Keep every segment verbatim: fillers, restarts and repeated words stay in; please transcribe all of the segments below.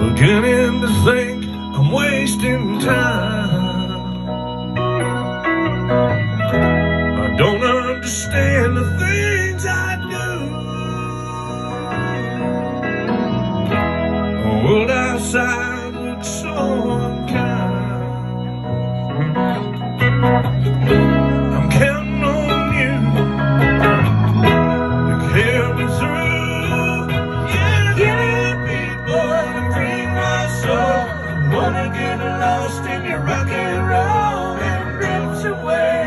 beginning to think I'm wasting time. I don't understand the things I do. The world outside looks so unkind. I'm counting on you to carry me through. Yeah, give me a beat, boy, to free my soul. Wanna get lost in your rock and roll and drift away.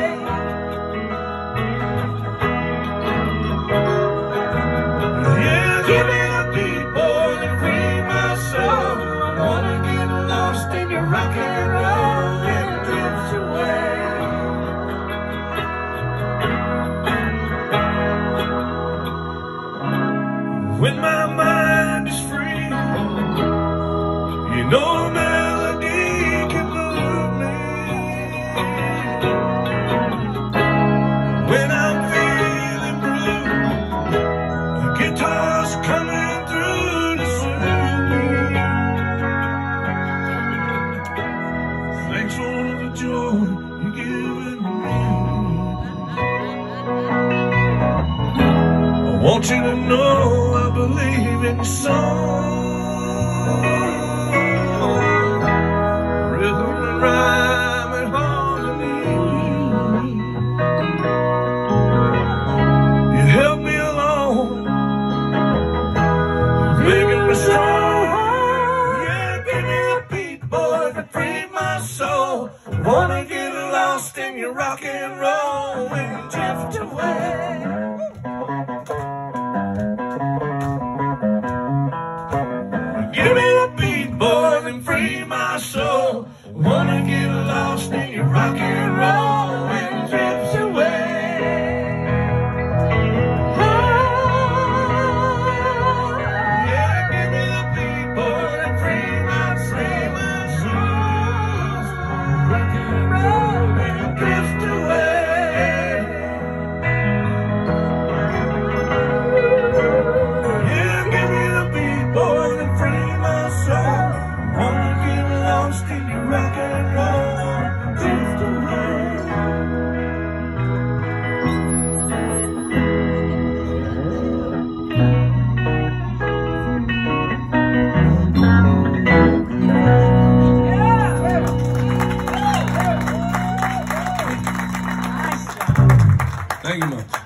Yeah, give me a beat, boy, to free my soul. I wanna get lost in your rock and roll and drift away. When my mind is free, you know a melody can move me. When I'm feeling blue, the guitar's coming through to soothe me. Thanks for the joy you're giving me. I want you to know I believe in your song. Rhythm and rhyme and harmony. You help me along, making me strong. Yeah, give me a beat, boy, to free my soul. Wanna get lost in your rock and roll and drift away. Give me a beat, boy, and free my soul. Wanna get lost in your rock and roll and drift away. Yeah, give me a beat, boy, and free my soul. Rock and roll and drift away. Yeah, give me a beat, boy, and free my soul. Wanna get lost in your rock and roll, drift away. Thank you much.